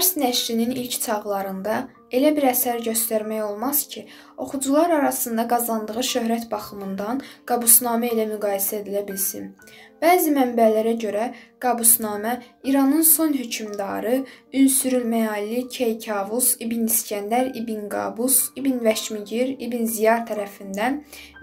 Fars nəşrinin ilk çağlarında elə bir əsər göstərmək olmaz ki, oxucular arasında qazandığı şöhrət baxımından Qabusnamə ilə müqayisə edilə bilsin. Bəzi mənbələrə görə Qabusnamə İranın son hökmdarı Ünsürülməyalli Keykavus İbn İskəndər İbn Qabus İbn Vəşmigir İbn Ziyar tərəfindən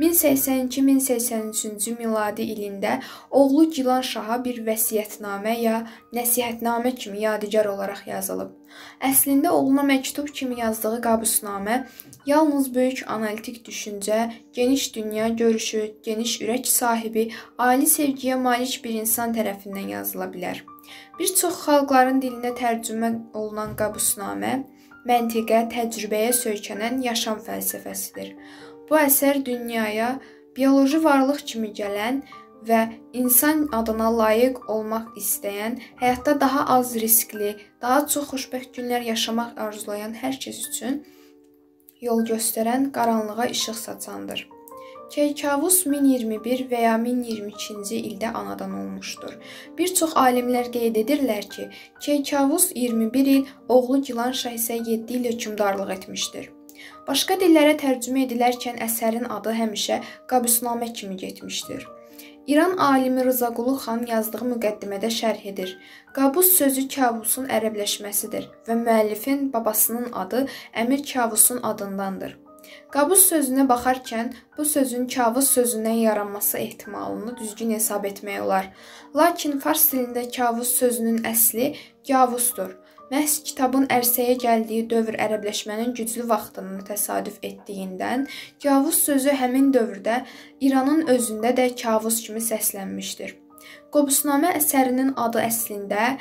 1082-1083-cü miladi ilində oğlu Gilan Şaha bir vəsiyyətnamə ya nəsihətnamə kimi yadigar olaraq yazılıb. Əslində oğluna məktub kimi yazdığı Qabusnamə yalnız böyük analitik düşüncə, geniş dünya görüşü, geniş ürək sahibi, ali sevgiyə malik bir insan tərəfindən yazıla bilər. Bir çox xalqların dilində tərcümə olunan Qabusnamə məntiqə, təcrübəyə söykənən yaşam fəlsəfəsidir. Bu əsər dünyaya bioloji varlıq kimi gələn və insan adına layiq olmaq istəyən, həyatda daha az riskli, daha çox xoşbəxt günlər yaşamaq arzulayan hər kəs üçün yol göstərən, qaranlığa işıq saçandır. Keykavus 1021 və ya 1022-ci ildə anadan olmuşdur. Bir çox alimlər qeyd edirlər ki, Keykavus 21 il, oğlu Gilan Şah isə 7 il hökmdarlıq etmişdir. Başqa dillərə tərcümə edilərkən əsərin adı həmişə Qabusnamə kimi getmişdir. İran alimi Rızaqulu xan yazdığı müqəddimədə şərh edir. Qabus sözü kabusun ərəbləşməsidir və müəllifin babasının adı Əmir Kavusun adındandır. Qabus sözünə baxarkən bu sözün kavus sözündən yaranması ehtimalını düzgün hesab etmək olar. Lakin fars dilində kavus sözünün əsli gavusdur. Məhz kitabın ərsəyə gəldiyi dövr ərəbləşmənin güclü vaxtını təsadüf etdiyindən, kavus sözü həmin dövrdə İranın özündə də kavus kimi səslənmişdir. Qabusnamə əsərinin adı əslində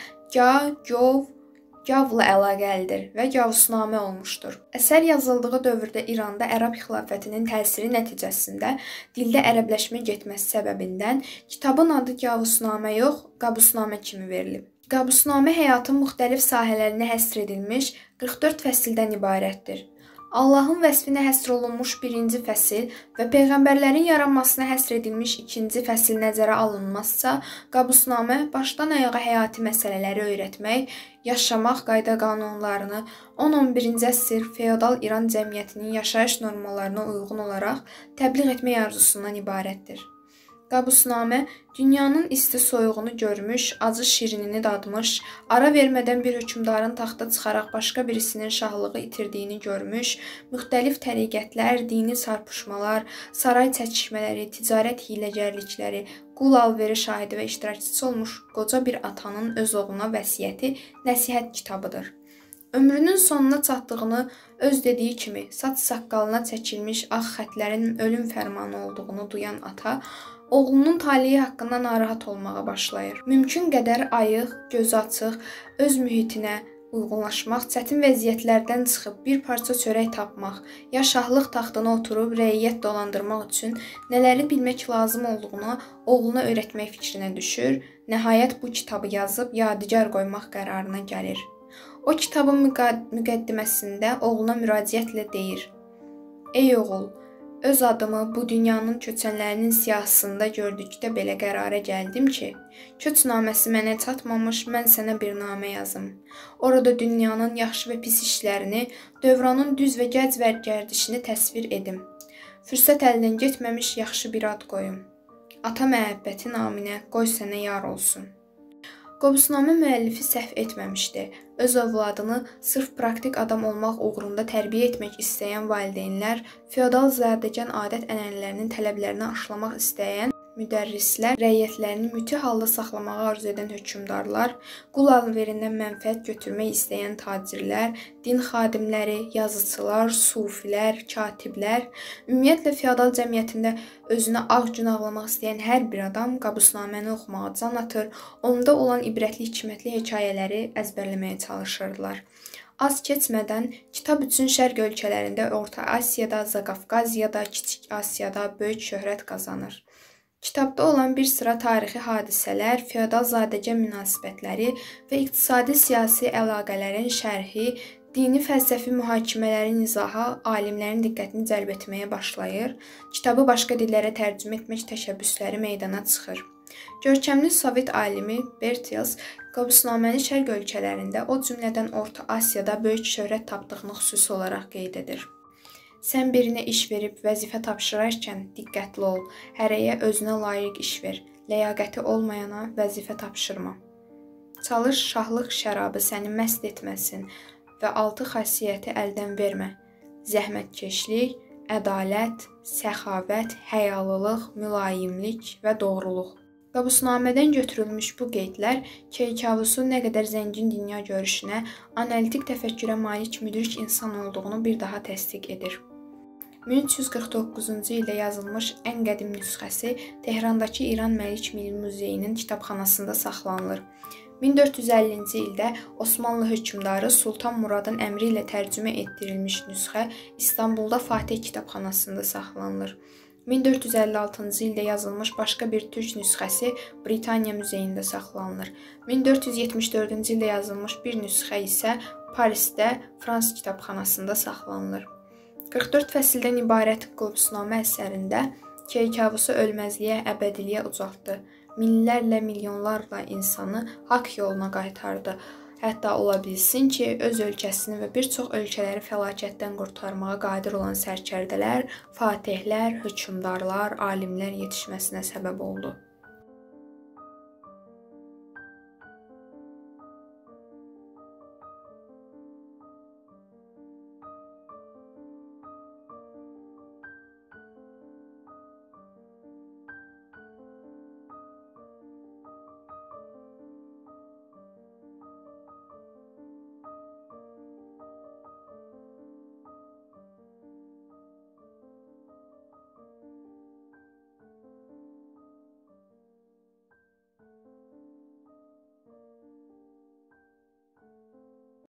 gavla əlaqəlidir və Qabusnamə olmuşdur. Əsər yazıldığı dövrdə İranda Ərəb xilafətinin təsiri nəticəsində dildə ərəbləşmə getməsi səbəbindən kitabın adı Qabusnamə yox, Qabusnamə kimi verilib. Qabusnamə həyatın müxtəlif sahələrinə həsr edilmiş 44 fəsildən ibarətdir. Allahın vəsfinə həsr olunmuş 1-ci fəsil və Peyğəmbərlərin yaranmasına həsr edilmiş 2-ci fəsil nəzərə alınmazsa, Qabusnamə başdan ayağa həyati məsələləri öyrətmək, yaşamaq qayda-qanunlarını 10-11-ci əsr feodal İran cəmiyyətinin yaşayış normalarına uyğun olaraq təbliğ etmək arzusundan ibarətdir. Qabusnamə dünyanın isti soyuğunu görmüş, acı şirinini dadmış, ara vermədən bir hökmdarın taxta çıxaraq başqa birisinin şahlığı itirdiyini görmüş, müxtəlif təriqətlər, dini çarpışmalar, saray çəkişmələri, ticarət hiləgərlikləri, qul alveri şahidi və iştirakçısı olmuş qoca bir atanın öz oğluna vəsiyyəti nəsihət kitabıdır. Ömrünün sonuna çatdığını öz dediyi kimi saç-saqqalına çəkilmiş ağ xətlərin ölüm fərmanı olduğunu duyan ata, oğlunun taleyi haqqında narahat olmağa başlayır. Mümkün qədər ayıq, gözü açıq, öz mühitinə uyğunlaşmaq, çətin vəziyyətlərdən çıxıb bir parça çörək tapmaq, ya şahlıq taxtına oturub rəiyyət dolandırmaq üçün nələri bilmək lazım olduğunu oğluna öyrətmək fikrinə düşür, nəhayət bu kitabı yazıb yadigar qoymaq qərarına gəlir. O kitabın müqəddiməsində oğluna müraciətlə deyir: Ey oğul, öz adımı bu dünyanın köçənlərinin siyahısında gördükdə belə qərara gəldim ki, köçnaməsi mənə çatmamış, mən sənə bir namə yazım. Orada dünyanın yaxşı və pis işlərini, dövranın düz və gəc və gərdişini təsvir edim. Fürsət əldən getməmiş yaxşı bir ad qoyum. Ata məhəbbəti naminə qoy sənə yar olsun. Qabusnamə müəllifi səhv etməmişdi. Öz övladını sırf praktik adam olmaq uğrunda tərbiyə etmək istəyən valideynlər, feodal zadəgan adət-ənənələrinin tələblərini aşılamaq istəyən müdərrislər, rəiyyətlərini müthiş halda saxlamağı arzu edən hökmdarlar, qul alverindən mənfəət götürmək istəyən tacirlər, din xadimləri, yazıçılar, sufilər, katiblər, ümumiyyətlə feodal cəmiyyətində özünə ağ gün ağlamaq istəyən hər bir adam Qabusnaməni oxumağa can atır, onda olan ibrətli, hikmətli hekayələri əzbərləməyə çalışırdılar. Az keçmədən kitab üçün şərq ölkələrində, Orta Asiyada, Zaqafqaziyada, Kiçik Asiyada böyük şöhrət qazanır. Kitabda olan bir sıra tarixi hadisələr, feodal zadəgə münasibətləri və iqtisadi-siyasi əlaqələrin şərhi, dini fəlsəfi mühakimələrin izahı alimlərin diqqətini cəlb etməyə başlayır, kitabı başqa dillərə tərcümə etmək təşəbbüsləri meydana çıxır. Görkəmli Sovet alimi Bertels qəbusnaməni şərq ölkələrində, o cümlədən Orta Asiyada böyük şöhrət tapdığını xüsusi olaraq qeyd edir. Sən birinə iş verib vəzifə tapşırarkən diqqətli ol, hərəyə özünə layiq iş ver, ləyaqəti olmayana vəzifə tapşırma. Çalış şahlıq şərabı səni məst etməsin və 6 xasiyyəti əldən vermə. Zəhmətkeşlik, ədalət, səxavət, həyalılıq, mülayimlik və doğruluq. Qəbusnamədən götürülmüş bu qeydlər Keykavusun nə qədər zəngin dünya görüşünə, analitik təfəkkürə malik müdrik insan olduğunu bir daha təsdiq edir. 1349-cu ildə yazılmış ən qədim nüsxəsi Tehrandakı İran Məlik Milli Muzeyinin kitabxanasında saxlanılır. 1450-ci ildə Osmanlı hökmdarı Sultan Muradın əmri ilə tərcümə etdirilmiş nüsxə İstanbulda Fatih kitabxanasında saxlanılır. 1456-cı ildə yazılmış başqa bir türk nüsxəsi Britaniya muzeyində saxlanılır. 1474-cü ildə yazılmış bir nüsxə isə Parisdə Frans kitabxanasında saxlanılır. 44 fəsildən ibarət qəbusnamə əsərində Keykavusu ölməzliyə, əbədiliyə ucaltdı. Minlərlə, milyonlarla insanı haqq yoluna qaytardı. Hətta ola bilsin ki, öz ölkəsini və bir çox ölkələri fəlakətdən qurtarmağa qadir olan sərkərdələr, fatihlər, hökmdarlar, alimlər yetişməsinə səbəb oldu.